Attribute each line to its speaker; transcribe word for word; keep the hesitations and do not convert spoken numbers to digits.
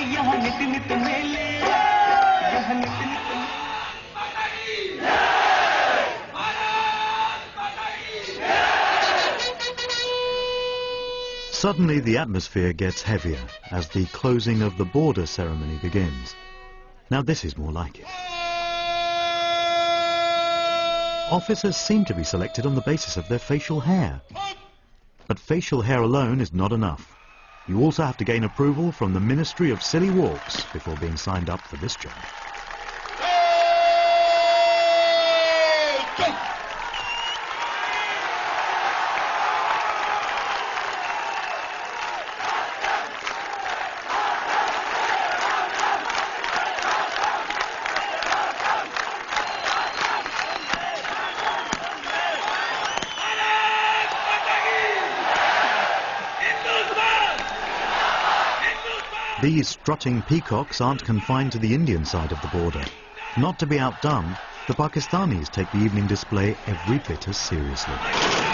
Speaker 1: यहाँ नित नित मेले, यहाँ नित नित
Speaker 2: Suddenly the atmosphere gets heavier as the closing of the border ceremony begins. Now this is more like it. Officers seem to be selected on the basis of their facial hair. But facial hair alone is not enough. You also have to gain approval from the Ministry of Silly Walks before being signed up for this job. These strutting peacocks aren't confined to the Indian side of the border. Not to be outdone, the Pakistanis take the evening display every bit as seriously.